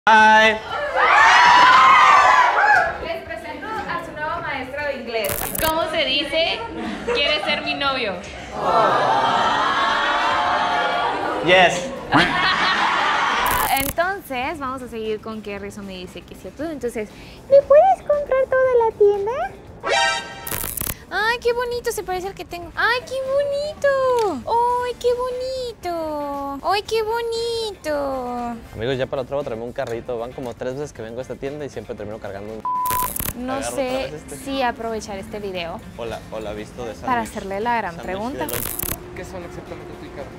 Hi. Les presento a su nuevo maestro de inglés. ¿Cómo se dice? ¿Quieres ser mi novio? Yes. Entonces, vamos a seguir con que Rizzo me dice que sí a todo. Entonces, ¿me puedes comprar toda la tienda? ¡Ay, qué bonito! Se parece al que tengo. ¡Ay, qué bonito! ¡Ay, qué bonito! ¡Ay, qué bonito! Amigos, ya para otro traerme un carrito. Van como 3 veces que vengo a esta tienda y siempre termino cargando un... No Agarro sé otra vez este. si aprovechar este video O la visto de sándwich. para hacerle la gran Sándwich pregunta. de lunch. ¿Qué son exactamente tu carro?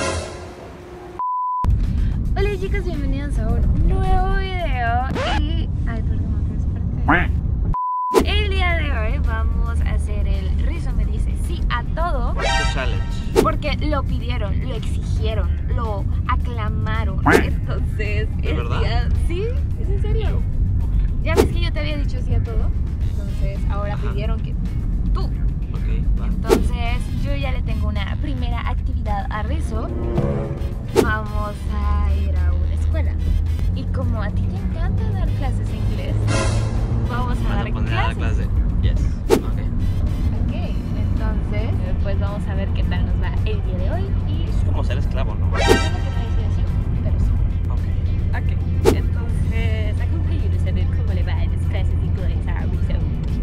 Hola chicos, bienvenidos a un nuevo video y... Ay, perdón, me desperté. El día de hoy vamos a hacer el Rizzo me dice sí a todo. It's a challenge. Porque lo pidieron, lo exigieron, lo aclamaron. Entonces, ¿De verdad? Sí, es en serio. Ya ves que yo te había dicho sí a todo. Entonces, ahora pidieron que tú. Ok, va. Entonces, yo ya le tengo una primera actividad a Rizzo. Vamos a ir a una escuela. Y como a ti te encanta dar clases de inglés, vamos a dar poner a la clases. clase. Yes. Ok. Ok, entonces, pues vamos a ver qué tal nos va el día de hoy. Y Es como ser esclavo, ¿no? no es lo que me decía así, pero sí. Ok. Ok, entonces, acompáñenos a ver cómo le va en las clases de inglés a Rizzo.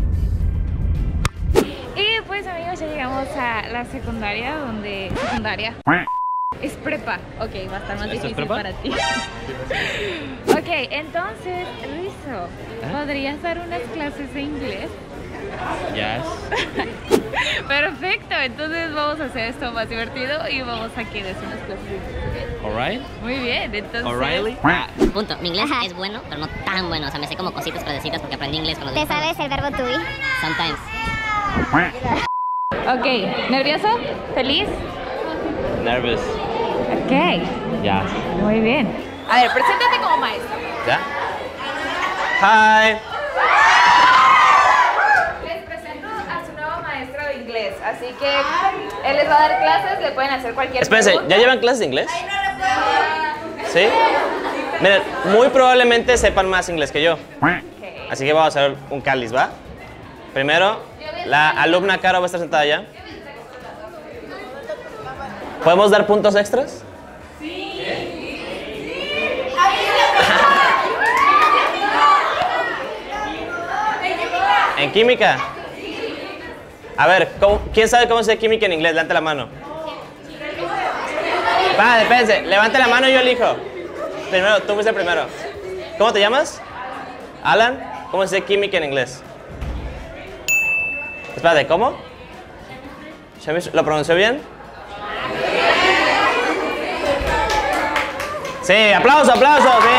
Y pues amigos, ya llegamos a la secundaria, donde... Secundaria. Es prepa. Ok, va a estar más ¿Esto es difícil prepa? para ti. Ok, entonces, Rizzo, ¿podrías dar unas clases de inglés? Yes. Perfecto, entonces vamos a hacer esto más divertido y vamos a que des unas clases de inglés. Alright. Muy bien, entonces... O'Reilly. Punto. Mi inglés es bueno, pero no tan bueno. O sea, me sé como cositas fradecitas porque aprendí inglés con los ¿Te videojuegos. sabes el verbo to be? Sometimes. Ok, ¿nervioso? ¿Feliz? Nervous. Ok, Yes. muy bien. A ver, preséntate como maestro. ¿Ya? Hi. Les presento a su nuevo maestro de inglés, así que él les va a dar clases, le pueden hacer cualquier Espérense, pregunta. ¿ya llevan clases de inglés? ¿Sí? Miren, muy probablemente sepan más inglés que yo. Así que vamos a hacer un cáliz, ¿va? Primero, la alumna Caro va a estar sentada allá. ¿Podemos dar puntos extras? ¿En química? A ver, ¿quién sabe cómo se dice química en inglés? Levante la mano. Va, espérense, levante la mano y yo elijo. Primero, tú fuiste primero. ¿Cómo te llamas? Alan. ¿Cómo se dice química en inglés? Espérate, ¿cómo? ¿Lo pronunció bien? Sí, aplauso, aplauso. Sí.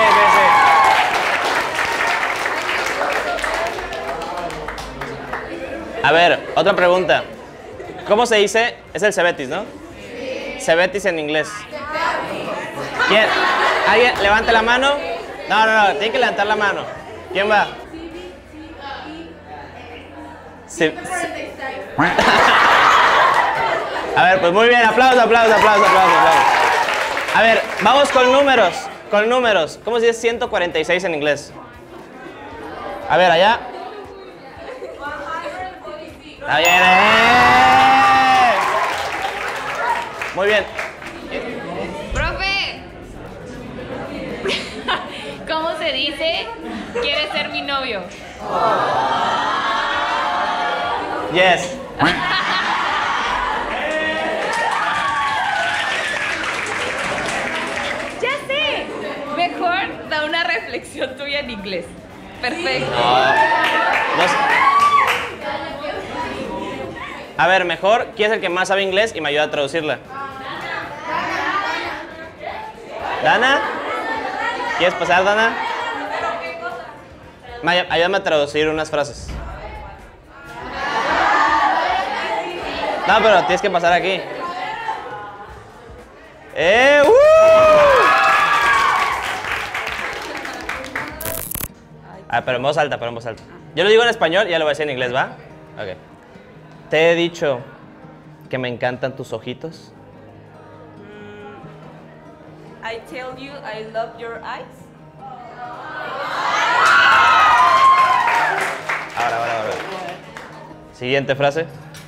A ver, otra pregunta. ¿Cómo se dice? Es el Cebetis, ¿no? Cebetis en inglés. ¿Quién? ¿Alguien levante la mano? No, tiene que levantar la mano. ¿Quién va? Sí. A ver, pues muy bien, aplauso. A ver, vamos con números. ¿Cómo se dice 146 en inglés? A ver, allá. Está bien, Muy bien. ¡Profe! ¿Cómo se dice? ¿Quieres ser mi novio? Yes. ¡Ya sé! Mejor da una reflexión tuya en inglés. Perfecto. No sé. A ver, mejor, ¿quién es el que más sabe inglés y me ayuda a traducirla? ¿Dana? ¿Quieres pasar, Dana? Ayúdame a traducir unas frases. No, pero tienes que pasar aquí. Pero en voz alta, Yo lo digo en español y ya lo voy a decir en inglés, ¿va? Ok. Te he dicho que me encantan tus ojitos. I tell you I love your eyes. Siguiente frase.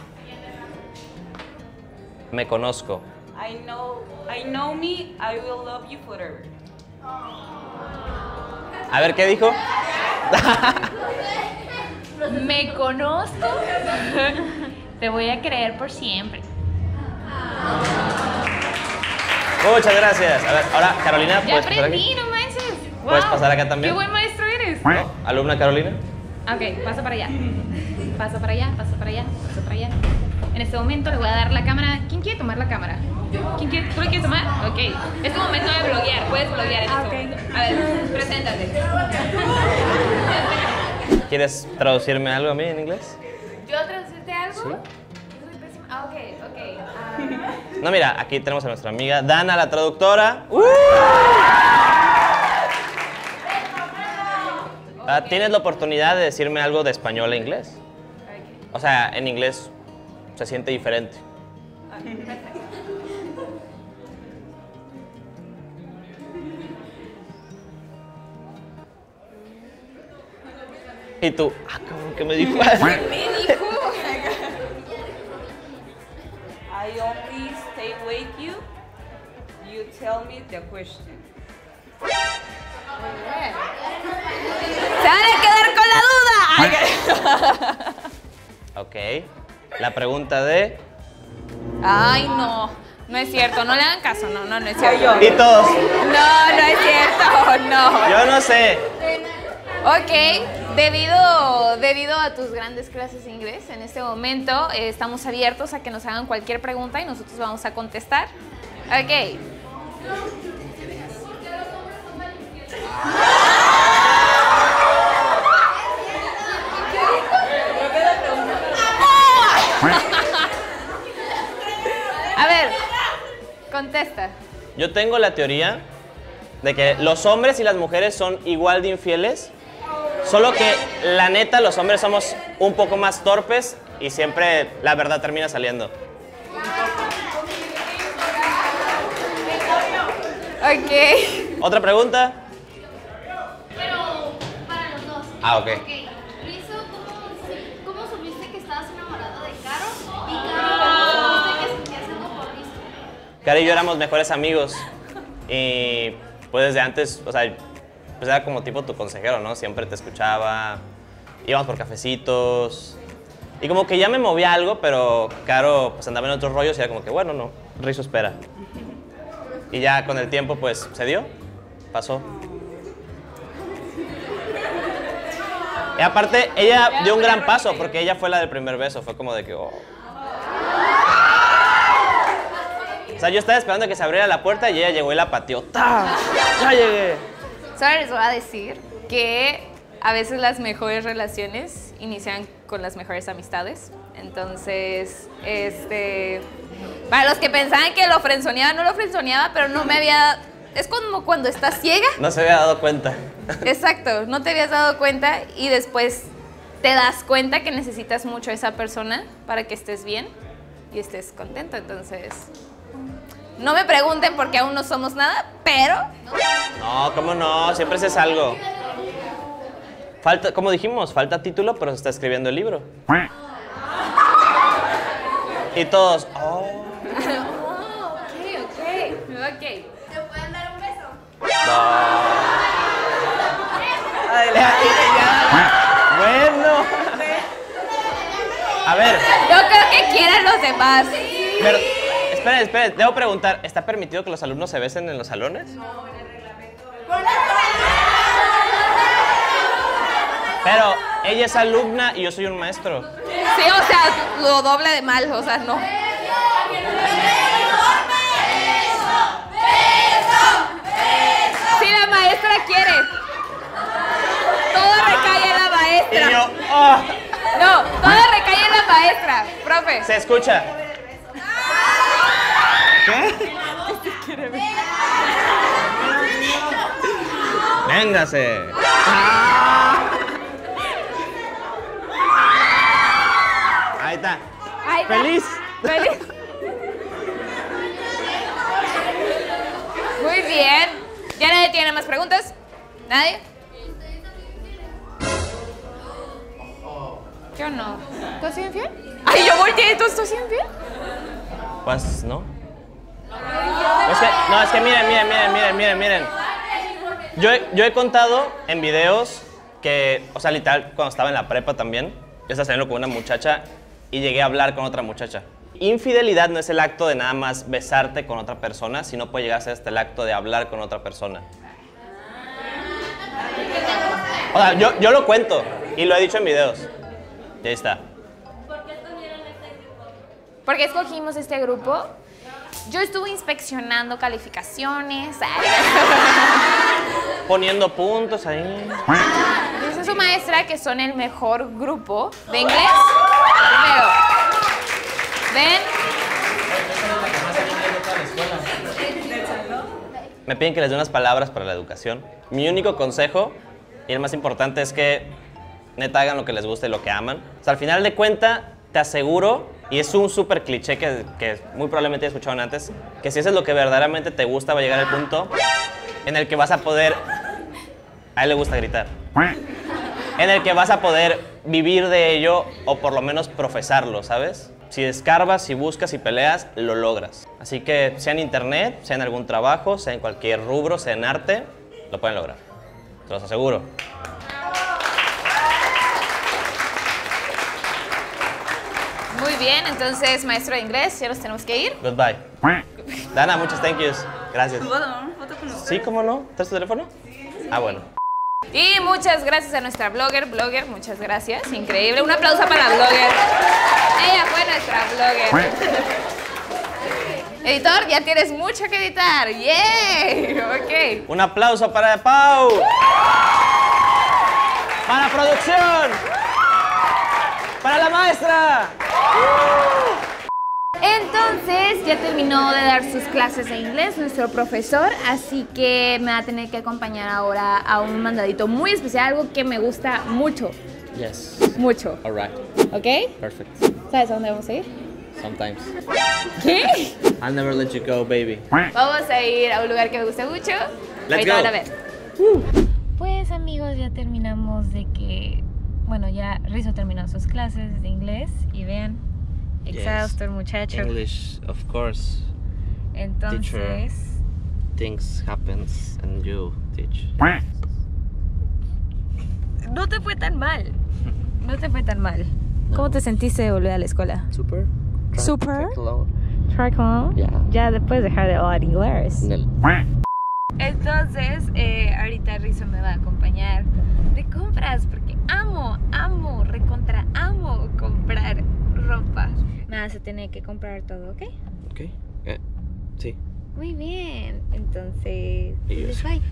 Me conozco. I know me, I will love you forever. A ver, ¿qué dijo? Me conozco. Te voy a creer por siempre. Muchas gracias. A ver, ahora, Carolina, Ya ¿puedes pasar aprendí, aquí? no manches. ¿Puedes Wow, pasar acá también? Qué buen maestro eres. ¿No? ¿Alumna Carolina? Ok, pasa para allá. Pasa para allá, pasa para allá, pasa para allá. En este momento le voy a dar la cámara. ¿Quién quiere tomar la cámara? ¿Quién quiere? ¿Tú le quieres tomar? Ok. Es tu momento de bloguear. Puedes bloguear en este momento. A ver, preséntate. ¿Quieres traducirme algo a mí en inglés? ¿Yo traducirte algo? Sí. Yo soy pésima. Ah, ok. No, mira, aquí tenemos a nuestra amiga Dana, la traductora. Tienes la oportunidad de decirme algo de español a inglés. O sea, en inglés se siente diferente. Y tú, cabrón, ¿qué me dijo? I only stay with you. You tell me the question. ¡Se van a quedar con la duda! Ok. La pregunta de... Ay, no. No es cierto. No le hagan caso. No es cierto. Y todos. No es cierto. No. Yo no sé. Ok, debido a tus grandes clases de inglés, en este momento estamos abiertos a que nos hagan cualquier pregunta y nosotros vamos a contestar. Ok. A ver, contesta. Yo tengo la teoría de que los hombres y las mujeres son igual de infieles, solo que la neta los hombres somos un poco más torpes y siempre la verdad termina saliendo. Ok. ¿Otra pregunta? Pero para los dos. Ok. Rizo, ¿cómo supiste que estabas enamorado de Caro? Y Caro, ¿cómo supiste que sentías algo por Rizo? Cara y yo éramos mejores amigos y pues desde antes, o sea, pues era como tipo tu consejero, ¿no? Siempre te escuchaba, íbamos por cafecitos y como que ya me movía algo, pero Caro pues andaba en otros rollos y era como que bueno, no, Rizo espera. Y ya con el tiempo pues se dio, pasó. Y aparte ella dio un gran paso porque ella fue la del primer beso, fue como de que oh. O sea, yo estaba esperando que se abriera la puerta y ella llegó y la pateó. ¡Ta! ¡Ya llegué! Solo les voy a decir que a veces las mejores relaciones inician con las mejores amistades. Entonces, para los que pensaban que lo frenzoneaba, no lo frenzoneaba, pero no me había... Es como cuando estás ciega. No se había dado cuenta. Exacto, no te habías dado cuenta y después te das cuenta que necesitas mucho a esa persona para que estés bien y estés contento. Entonces, no me pregunten porque aún no somos nada, pero... No, ¿cómo no? Siempre se es algo. Falta, como dijimos, falta título, pero se está escribiendo el libro. Y todos, oh. Ok. ¿Te pueden dar un beso? No. Bueno. A ver, Yo creo que quieran los demás. pero, esperen, debo preguntar, ¿está permitido que los alumnos se besen en los salones? No, en el reglamento. Pero ella es alumna y yo soy un maestro. Sí, o sea, lo doble de mal, o sea, no. Si la maestra quiere. Todo recae en la Y maestra. yo, oh, No, todo recae en la maestra, profe. se escucha. ¿Qué? Véngase. Ahí está. Ahí está. Feliz. Feliz. Muy bien. ¿Ya nadie tiene más preguntas? ¿Nadie? ¿Qué o no? ¿Tú has sido infiel? Ay, yo volteé, ¿tú estás infiel? Pues, ¿no? Es que miren. Yo he contado en videos que, o sea, literal, cuando estaba en la prepa también, yo estaba saliendo con una muchacha y llegué a hablar con otra muchacha. Infidelidad no es el acto de nada más besarte con otra persona, sino puede llegar a ser hasta el acto de hablar con otra persona. O sea, yo lo cuento y lo he dicho en videos. Y ahí está. ¿Por qué escogimos este grupo? Yo estuve inspeccionando calificaciones. Poniendo puntos ahí. Dice su maestra que son el mejor grupo de inglés. Primero. ¿Ven? Me piden que les dé unas palabras para la educación. Mi único consejo, y el más importante, es que neta hagan lo que les gusta y lo que aman. O sea, al final de cuentas, te aseguro, y es un súper cliché que muy probablemente he escuchado antes, que si eso es lo que verdaderamente te gusta, va a llegar el punto en el que vas a poder... A él le gusta gritar. En el que vas a poder vivir de ello o por lo menos profesarlo, ¿sabes? Si escarbas, si buscas, si peleas, lo logras. Así que sea en internet, sea en algún trabajo, sea en cualquier rubro, sea en arte, lo pueden lograr. Se los aseguro. Muy bien, entonces, maestro de inglés, ya nos tenemos que ir. Goodbye. Dana, muchos thank yous. Gracias. ¿Puedo tomar una foto con usted? ¿Sí? ¿Cómo no? ¿Traes tu teléfono? Ah, bueno. Y muchas gracias a nuestra blogger, muchas gracias, increíble. Un aplauso para la blogger. Ella fue nuestra blogger. Editor, ya tienes mucho que editar. ¡Yay! Ok. Un aplauso para Pau. Para producción. Para la maestra. Entonces, ya terminó de dar sus clases de inglés nuestro profesor, así que me va a tener que acompañar ahora a un mandadito muy especial, algo que me gusta mucho. Yes. Mucho. All right. ¿Ok? Perfect. ¿Sabes a dónde vamos a ir? Sometimes. ¿Qué? I'll never let you go, baby. Vamos a ir a un lugar que me gusta mucho. Let's Ahorita go. van a ver. Pues amigos, ya terminamos de que... Bueno, ya Rizzo terminó sus clases de inglés y vean, exhausto el muchacho. English, of course. Entonces... Things happens and you teach. No te fue tan mal. No te fue tan mal. ¿Cómo te sentiste de volver a la escuela? Super. Super. Alone. Tricolor. Yeah. Ya después dejar de hablar inglés. Nel. Entonces, ahorita Rizzo me va a acompañar de compras porque amo comprar ropa. Me vas a tener que comprar todo, ¿ok? Ok. Sí. Muy bien. Entonces, Adiós. bye.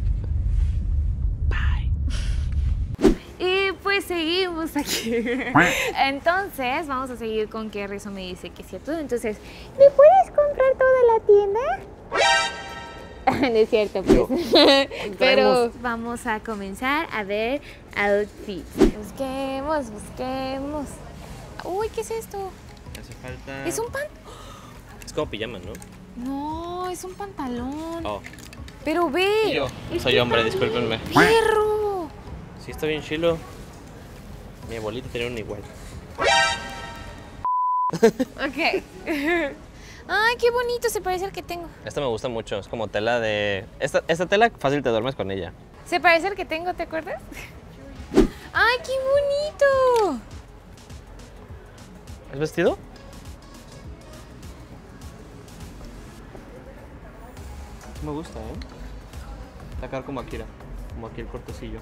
Bye. Y pues seguimos aquí. Entonces, vamos a seguir con que Rizzo me dice que sí a todo. Entonces, ¿me puedes comprar toda la tienda? No es cierto, pues. Pero vamos a comenzar a ver outfits. Busquemos. Uy, ¿qué es esto? Hace falta... Es un Es como pijama, ¿no? No, es un pantalón. Oh. Pero ve. Yo es soy que hombre, está discúlpenme. Perro. Sí, está bien chilo. Mi abuelita tenía un igual. Ok. Ay, qué bonito, se parece al que tengo. Esta me gusta mucho, es como tela de... Esta tela fácil te duermes con ella. Se parece al que tengo, ¿te acuerdas? Ay, qué bonito. ¿Es vestido? Sí me gusta, ¿eh? Sacar como Akira, como aquí el cortecillo.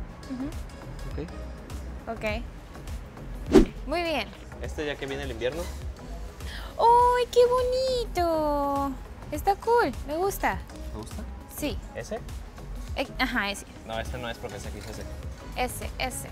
Ok. Ok. Muy bien. Este ya que viene el invierno. ¡Ay, qué bonito! Está cool, me gusta. ¿Te gusta? Sí. ¿Ese? Ajá, ese. No, este no es porque ese aquí es ese. Ese.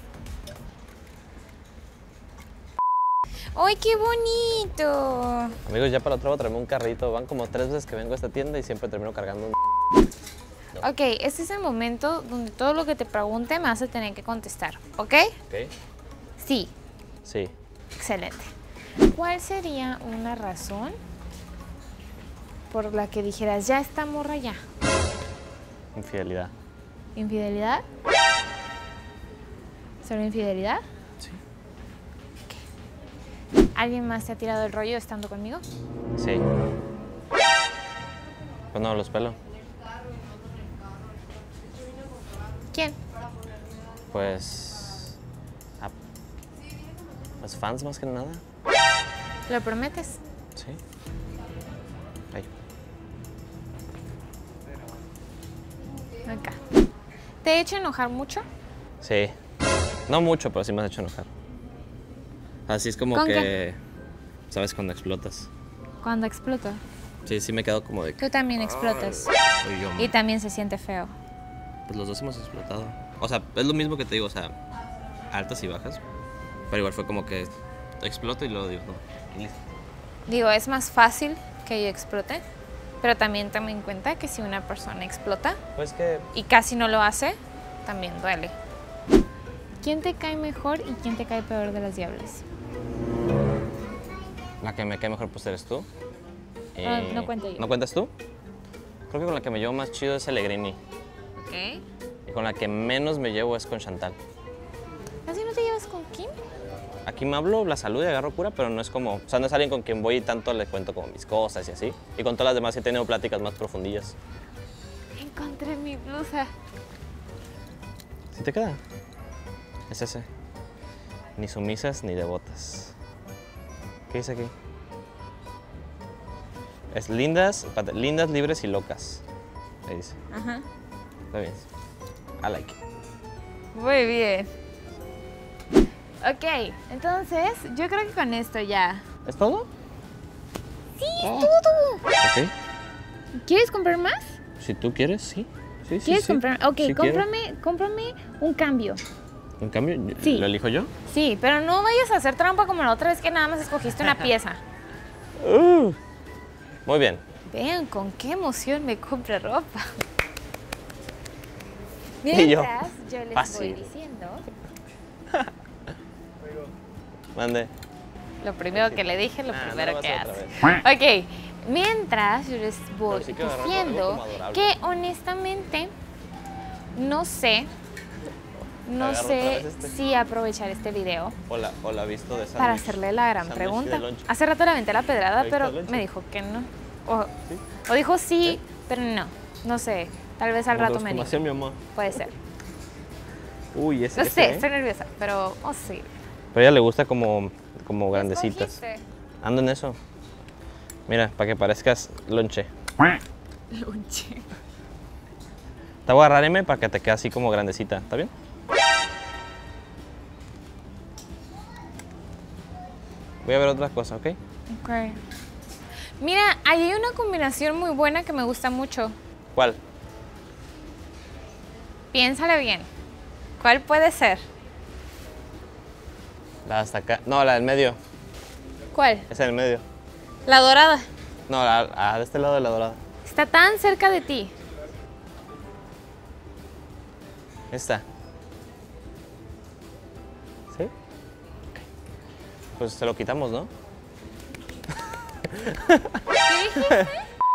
¡Ay, qué bonito! Amigos, ya para otro lado traerme un carrito. Van como 3 veces que vengo a esta tienda y siempre termino cargando un... Ok, este es el momento donde todo lo que te pregunte me vas a tener que contestar, ¿ok? Ok. Sí. Sí. Excelente. ¿Cuál sería una razón por la que dijeras, ya esta morra ya? Infidelidad. ¿Infidelidad? ¿Solo infidelidad? Sí. ¿Alguien más te ha tirado el rollo estando conmigo? Sí. Pues no, los pelo. ¿Quién? Pues... Los fans más que nada. ¿Lo prometes? Sí. Ay. Acá. ¿Te he hecho enojar mucho? Sí. No mucho, pero sí me has hecho enojar. Así es como ¿Con que... qué? ¿Sabes cuando explotas? Cuando exploto. Sí, sí me quedo como de... Tú también explotas. Uy, yo, Y también se siente feo. pues los dos hemos explotado. O sea, es lo mismo que te digo, o sea, altas y bajas. Pero igual fue como que exploto y luego digo, no, y listo. Digo, es más fácil que yo explote, pero también toma en cuenta que si una persona explota Pues que... y casi no lo hace, también duele. ¿Quién te cae mejor y quién te cae peor de las diablas? La que me cae mejor pues eres tú. No cuento yo. ¿No cuentas tú? Creo que con la que me llevo más chido es Alegrini. Ok. Y con la que menos me llevo es con Chantal. ¿Así no te llevas con Kim? Aquí me hablo, la saludo y agarro cura, pero no es como... O sea, no es alguien con quien voy y tanto le cuento como mis cosas y así. Y con todas las demás he tenido pláticas más profundillas. Encontré mi blusa. ¿Sí te queda? Es ese. Ni sumisas ni devotas. ¿Qué dice aquí? Es lindas, espérate, lindas, libres y locas. Ahí dice. Ajá. Está bien. I like it. Muy bien. Ok, entonces yo creo que con esto ya. ¿Es todo? ¡Sí, es todo! Ok. ¿Quieres comprar más? Si tú quieres, sí. Sí, sí, ¿Quieres sí. comprar? Ok, Sí quiero. cómprame un cambio. ¿En cambio, Sí. lo elijo yo? Sí, pero no vayas a hacer trampa como la otra vez que nada más escogiste una pieza. Muy bien. Vean con qué emoción me compra ropa. Y yo, Mientras yo les fácil. voy diciendo Mande. lo primero que le dije, lo Ah, no primero lo que vas a hace. otra Ok, mientras yo les voy Pero sí quiero agarrar algo diciendo como adorable. que honestamente no sé Agarro otra vez este. si aprovechar este video O la visto de sándwich. para hacerle la gran Sándwich pregunta. de lonche. Hace rato le aventé la pedrada, ¿Ahí está pero el lonche? me dijo que no. O dijo sí, pero no. No sé, tal vez al rato me Como anime. hacía mi mamá. Puede ser. Uy, ese. No ese, sé, ¿eh? estoy nerviosa, pero oh sí. Pero a ella le gusta como grandecitas. ¿Escogiste? Ando en eso. Mira, para que parezcas lonche. Lonche. Te voy a agarrar M para que te quede así como grandecita. ¿Está bien? Voy a ver otra cosa, ¿ok? Ok. Mira, ahí hay una combinación muy buena que me gusta mucho. ¿Cuál? Piénsale bien. ¿Cuál puede ser? La hasta acá. No, la del medio. ¿Cuál? Esa del medio. La dorada. No, de este lado de la dorada. Está tan cerca de ti. Esta. ¿Sí? Pues se lo quitamos, ¿no? ¿Qué dijiste?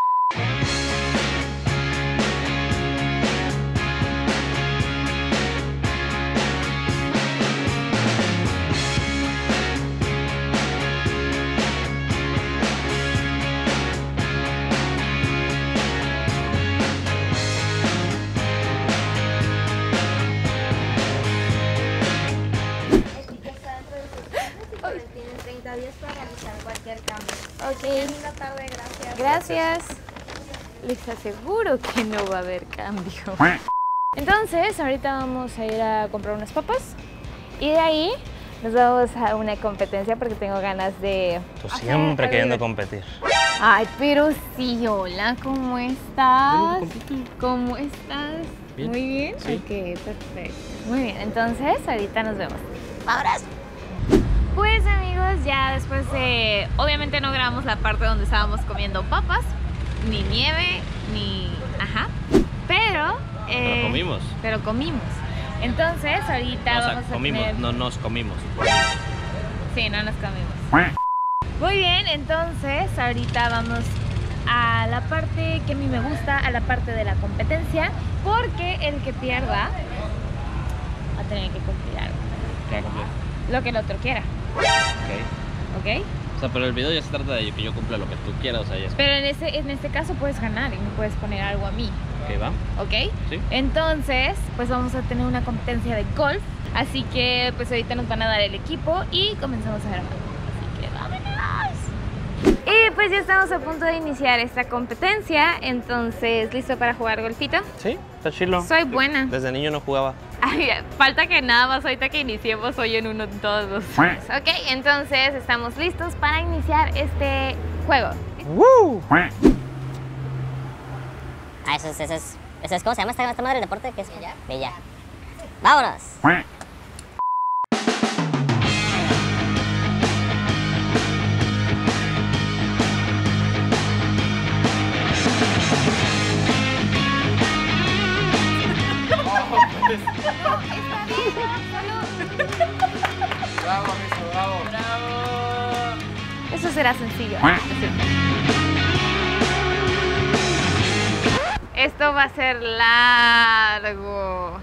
Tienen 30 días para realizar cualquier cambio. Ok. Linda tarde, gracias. Gracias. Les aseguro que no va a haber cambio. Entonces, ahorita vamos a ir a comprar unas papas y de ahí nos vamos a una competencia porque tengo ganas de... Tú hacer siempre algo queriendo divertido. competir. Ay, pero sí, hola, ¿cómo estás? ¿Cómo estás? Bien. Muy bien. Sí. Ok, perfecto. Muy bien, entonces ahorita nos vemos. ¡Abrazo! Pues amigos, ya después de... Obviamente no grabamos la parte donde estábamos comiendo papas, ni nieve, ni... Ajá. Pero... Pero comimos. Pero comimos. Entonces ahorita vamos a tener... no nos comimos. Sí, no nos comimos. Muy bien, entonces ahorita vamos a la parte que a mí me gusta, a la parte de la competencia, porque el que pierda va a tener que cumplir algo. ¿Qué cumplir? Lo que el otro quiera. Ok. ¿ok? O sea, pero el video ya se trata de que yo cumpla lo que tú quieras, o sea, ya es... Pero en este caso puedes ganar y me puedes poner algo a mí, Ok, ¿va? ¿ok? Sí. Entonces, pues vamos a tener una competencia de golf. Así que, pues ahorita nos van a dar el equipo y comenzamos a grabar. Así que vámonos. Y pues ya estamos a punto de iniciar esta competencia. Entonces, ¿listo para jugar golfito? Sí, está chilo. Soy buena. Desde niño no jugaba. Ay, falta que nada más ahorita que iniciemos hoy en uno de todos los días. Ok, entonces estamos listos para iniciar este juego. ¡Woo! Ah, eso es ¿cómo se llama esta madre del deporte? ¿Qué es? Billar. ¡Vámonos! Bravo, Rizo, bravo. Eso será sencillo. Esto va a ser largo.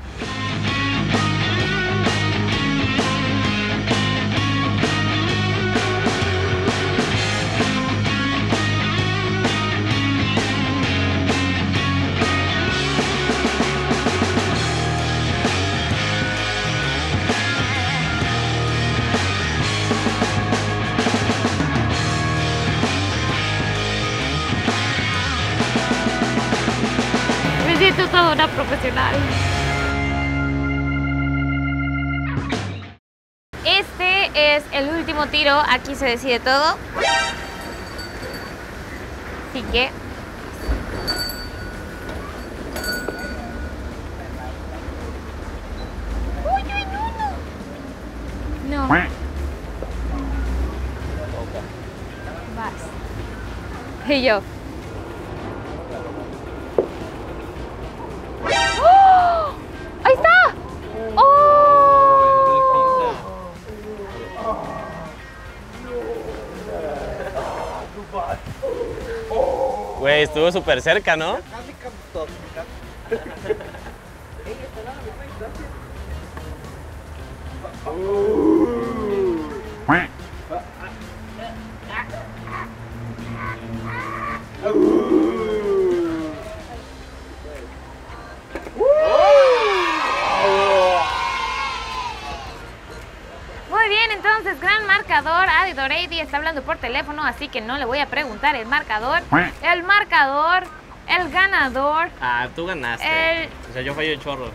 Me siento toda una profesional. Este es el último tiro, aquí se decide todo. Así que... ¡Uy, uy, no! No. Vas. Y yo. ¡Oh! ¡Ahí está! ¡Oh! Güey, estuvo súper cerca, ¿no? Muy bien, entonces, gran marcador. Adi Doreidi está hablando por teléfono, así que no le voy a preguntar el marcador. El marcador, el ganador. Ah, tú ganaste. O sea, yo fallé el chorro.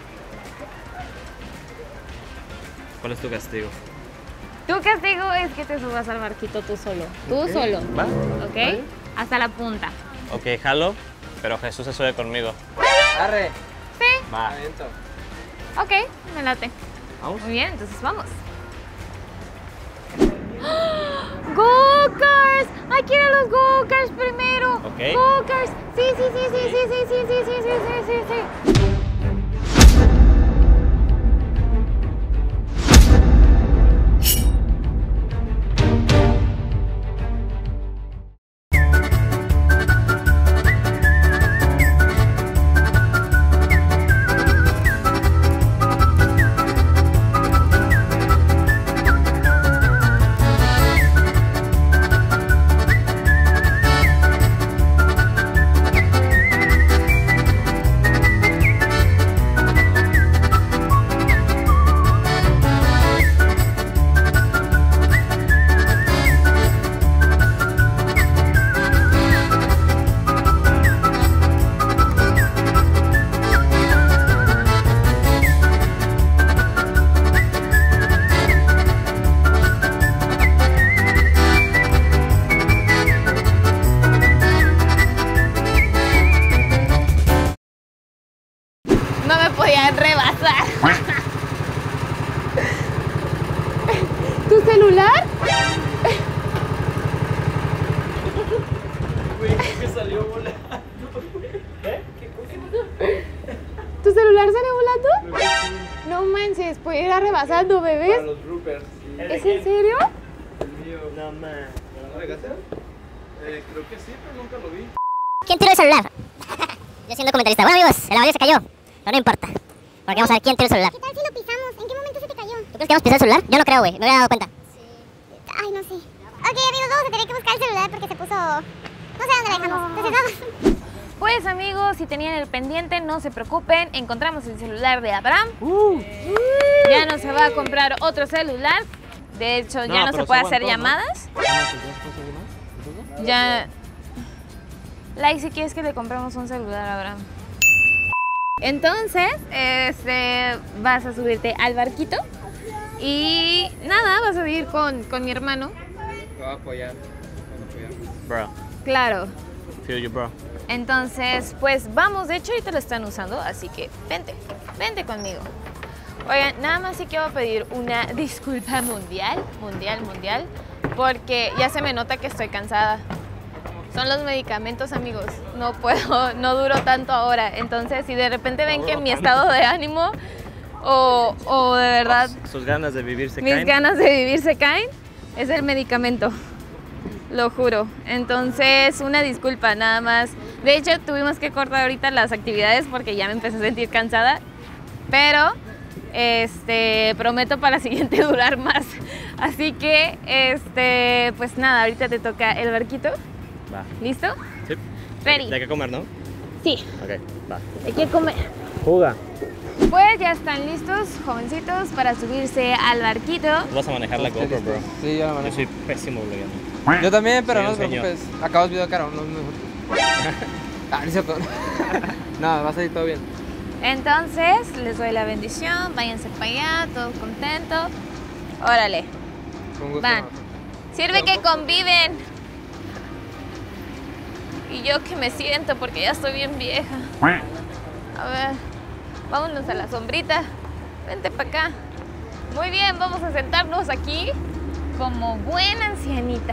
¿Cuál es tu castigo? Tu castigo es que te subas al barquito tú solo. Tú solo. ¿Va? ¿Ok? Hasta la punta. Ok, jalo, pero Jesús se sube conmigo. Arre. Sí. Va. Adentro. Ok, me late. ¿Vamos? Muy bien, entonces vamos. ¡Go-Cars! ¡Hay que ir a los Go-Cars primero! Ok. ¡Go-Cars! Sí, sí, sí, sí, sí, sí, sí, sí, sí, sí, sí, sí. No me podían rebasar. ¿Tu celular? Güey, que salió volando. ¿Tu celular salió volando? No manches, puede ir rebasando, bebés. Para los bloopers. ¿Es en serio? El mío. No, man. ¿Lo regaste? Creo que sí, pero nunca lo vi. ¿Quién tiró el celular? Yo siendo comentarista. Bueno, amigos, el amarillo se cayó. Pero no importa. Porque vamos a ver quién tiró el celular. ¿Qué tal si lo pisamos? ¿En qué momento se te cayó? ¿Tú crees que hemos pisado el celular? Yo no creo, güey. Me había dado cuenta. Ay, no sé. Ok, amigos, vamos a tener que buscar el celular porque se puso... No sé dónde lo dejamos. Entonces vamos. Pues amigos, si tenían el pendiente, no se preocupen, encontramos el celular de Abraham. Ya no se va a comprar otro celular. De hecho, ya no se puede hacer llamadas. Ya... Lai, si quieres que le compremos un celular a Abraham. Entonces, vas a subirte al barquito y nada, vas a ir con mi hermano. Te voy a apoyar. Bro, Claro. feel you, bro. Entonces, pues vamos, de hecho ahorita lo están usando, así que vente conmigo. Oigan, nada más sí quiero pedir una disculpa mundial, porque ya se me nota que estoy cansada. Son los medicamentos, amigos, no puedo, no duro tanto ahora. Entonces, si de repente ven que mi estado de ánimo o de verdad Sus ganas de vivir se mis caen. ganas de vivir se caen, es el medicamento, lo juro. Entonces, una disculpa nada más. De hecho, tuvimos que cortar ahorita las actividades porque ya me empecé a sentir cansada, pero prometo para la siguiente durar más. Así que, pues nada, ahorita te toca el barquito. Va. ¿Listo? Sí. Ready. Hay que comer, ¿no? Sí, Ok, va. hay que comer. Juga. Pues ya están listos, jovencitos, para subirse al barquito. Vas a manejar la GoPro, bro. Sí, yo la Yo manejo. soy pésimo blogueando. Yo también, pero Sí, no te enseño. preocupes. Acabas video caro, no es mejor. Ah, no es cierto. No, va a salir todo bien. Entonces, les doy la bendición, váyanse para allá, todos contentos. Órale, Con gusto. van. Sirve que conviven. Y yo que me siento porque ya estoy bien vieja. A ver, vámonos a la sombrita. Vente para acá. Muy bien, vamos a sentarnos aquí como buena ancianita.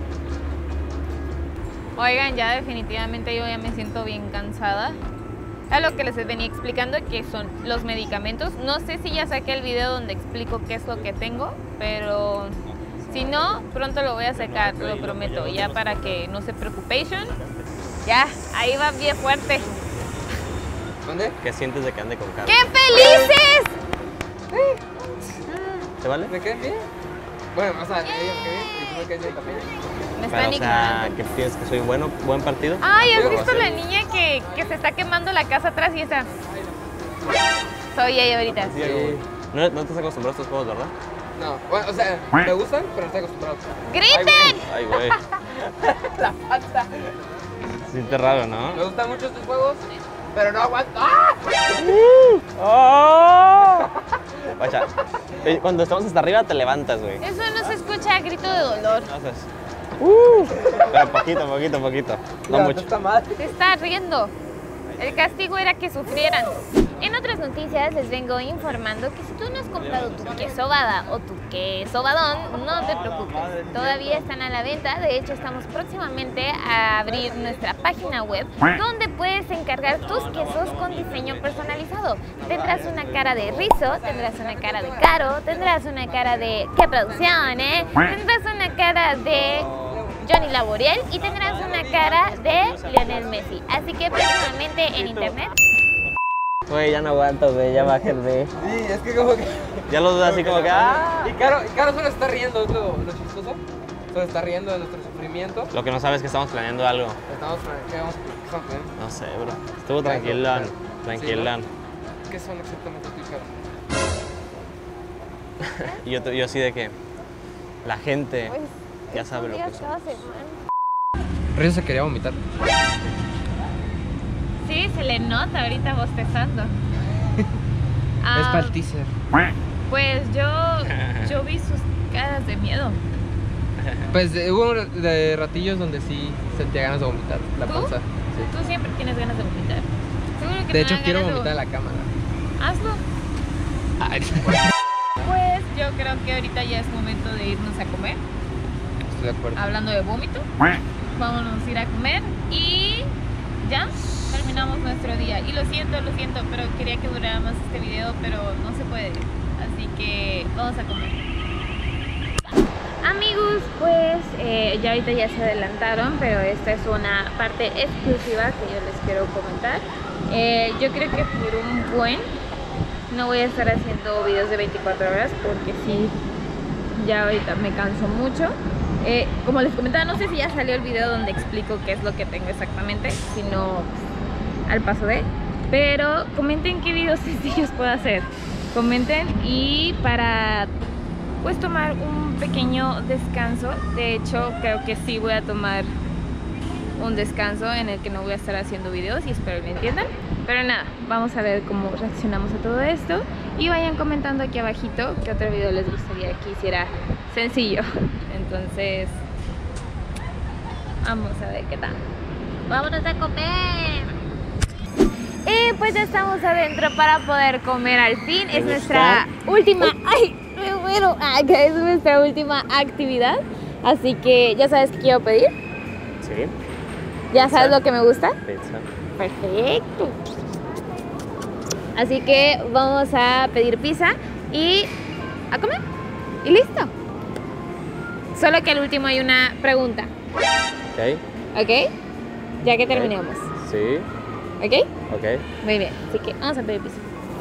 Oigan, ya definitivamente yo ya me siento bien cansada. A lo que les venía explicando que son los medicamentos. No sé si ya saqué el video donde explico qué es lo que tengo, pero si no, pronto lo voy a sacar, lo prometo, ya para que no se preocupen. Ya, ahí va bien fuerte. ¿Dónde? ¿Qué sientes de que ande con cara? ¡Qué felices! ¿Te vale? ¿Me quedé bien? Bueno, o sea, me digo que bien, y tú me quedas bien también. Me Pero, están o sea, ignorando. ¿qué piensas? ¿Que soy bueno? ¿Buen partido? Ay, ¿has Sí, visto sí. la niña que se está quemando la casa atrás y esa? Soy ella ahorita. Sí. No estás acostumbrado a estos juegos, ¿verdad? No, bueno, o sea, me gustan, pero no estoy acostumbrado. ¡Griten! Ay, güey. La falta. Se siente raro, ¿no? Me gustan mucho estos juegos, pero no aguanto. ¡Ah! ¡Oh! Guacha, cuando estamos hasta arriba te levantas, güey. Eso no se escucha a grito de dolor. Haces. Pero poquito. No mucho. Está mal. Se está riendo. El castigo era que sufrieran. En otras noticias les vengo informando que si tú no has comprado tu queso bada o tu queso badón, no te preocupes. Todavía están a la venta. De hecho, estamos próximamente a abrir nuestra página web donde puedes encargar tus quesos con diseño personalizado. Tendrás una cara de Rizzo, tendrás una cara de Caro, tendrás una cara de ¿qué producción, eh? Tendrás una cara de Johnny Laboriel y tendrás una cara de Lionel Messi. Así que próximamente en internet. Güey, ya no aguanto, güey, ya bájenme. Sí, es que como que... Ya los veo así como que, ¡ah! Y Caro solo está riendo, es lo chistoso. Solo está riendo de nuestro sufrimiento. Lo que no sabes es que estamos planeando algo. ¿Qué estamos planeando? No sé, bro. Estuvo tranquilón. ¿Qué son exactamente tú y Caro? Y yo así de que la gente ya sabe lo que son. Río se quería vomitar. Sí, se le nota ahorita bostezando. Es para el teaser. Pues yo vi sus caras de miedo. Pues hubo de ratillos donde sí sentía ganas de vomitar la ¿Tú? panza. Tú siempre tienes ganas de vomitar. Seguro que De me hecho, dan quiero ganas de vomitar en la cámara. Hazlo. Ay, Pues yo creo que ahorita ya es momento de irnos a comer. estoy de acuerdo. Hablando de vómito, vámonos a ir a comer y ya terminamos nuestro día. Y lo siento, pero quería que durara más este video, pero no se puede. Así que vamos a comer. Amigos, pues ya ahorita ya se adelantaron, pero esta es una parte exclusiva que yo les quiero comentar. Yo creo que por un buen no voy a estar haciendo videos de 24 horas porque sí, ya ahorita me canso mucho. Como les comentaba, no sé si ya salió el video donde explico qué es lo que tengo exactamente, sino al paso de. Pero comenten qué videos sencillos puedo hacer. Comenten, y para pues tomar un pequeño descanso. De hecho, creo que sí voy a tomar un descanso en el que no voy a estar haciendo videos, y espero que me entiendan. Pero nada, vamos a ver cómo reaccionamos a todo esto, y vayan comentando aquí abajito qué otro video les gustaría que hiciera sencillo. Entonces, vamos a ver qué tal. ¡Vámonos a comer! Y pues ya estamos adentro para poder comer al fin. Es nuestra última... ¡Ay! Me muero. Es nuestra última actividad. Así que ya sabes qué quiero pedir. Sí. ¿Ya sabes lo que me gusta? Pizza. Perfecto. Así que vamos a pedir pizza y a comer. Y listo. Solo que al último hay una pregunta. Ok. ¿Ok? Ya que terminemos. Sí. ¿Ok? Ok. Muy bien. Así que vamos a pedir pizza.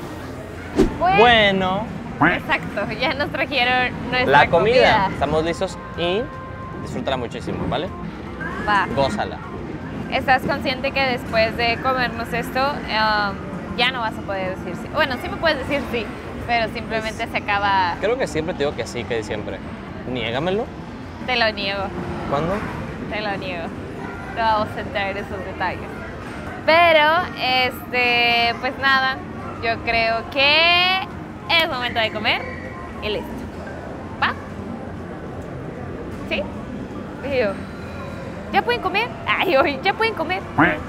Bueno. Exacto. Ya nos trajeron nuestra La comida. Estamos listos y disfrútala muchísimo, ¿vale? Va. Gózala. ¿Estás consciente que después de comernos esto ya no vas a poder decir sí? Bueno, sí me puedes decir sí, pero simplemente se acaba... Creo que siempre te digo que sí, que siempre. Niégamelo. Te lo niego, ¿Cuándo? te lo niego. No vamos a entrar en esos detalles. Pero, pues nada, yo creo que es momento de comer y listo. ¿Va? ¿Sí? Digo, ¿ya pueden comer? Ay, hoy, ¿ya pueden comer?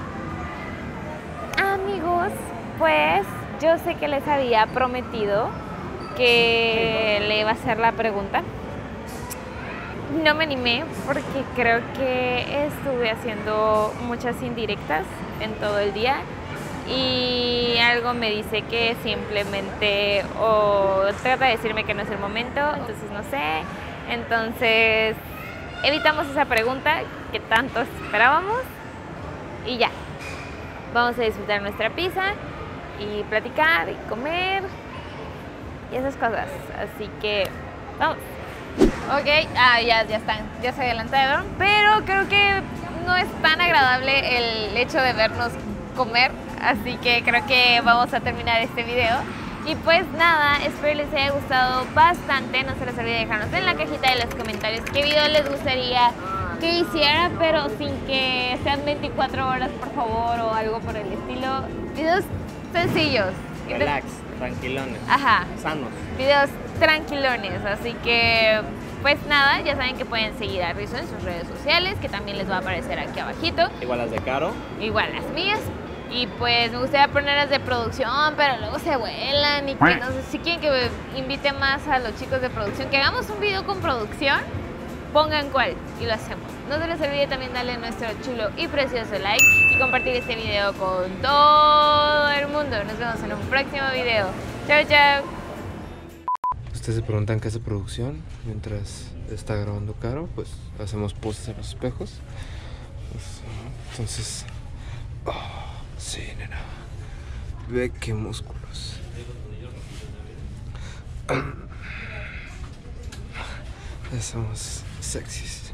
Amigos, pues yo sé que les había prometido que le iba a hacer la pregunta. No me animé porque creo que estuve haciendo muchas indirectas en todo el día, y algo me dice que simplemente o trata de decirme que no es el momento, entonces no sé. Entonces evitamos esa pregunta que tanto esperábamos y ya. Vamos a disfrutar nuestra pizza y platicar y comer y esas cosas. Así que vamos. Ok, ya están, ya se adelantaron, pero creo que no es tan agradable el hecho de vernos comer, así que creo que vamos a terminar este video. Y pues nada, espero les haya gustado bastante. No se les olvide dejarnos en la cajita de los comentarios qué video les gustaría que hiciera, pero sin que sean 24 horas, por favor, o algo por el estilo. Videos sencillos. Relax, tranquilones. Ajá. Sanos. Videos tranquilones, así que pues nada, ya saben que pueden seguir a Rizzo en sus redes sociales, que también les va a aparecer aquí abajito, Igual las de Caro. igual las mías. Y pues me gustaría ponerlas de producción, pero luego se vuelan, y que no sé si quieren que invite más a los chicos de producción, que hagamos un video con producción, pongan cuál y lo hacemos. No se les olvide también darle nuestro chulo y precioso like y compartir este video con todo el mundo. Nos vemos en un próximo video. Chao, chao. Ustedes se preguntan qué hace producción mientras está grabando Caro, pues hacemos poses en los espejos. Pues, entonces, sí, nena, ve qué músculos. Ya somos sexys.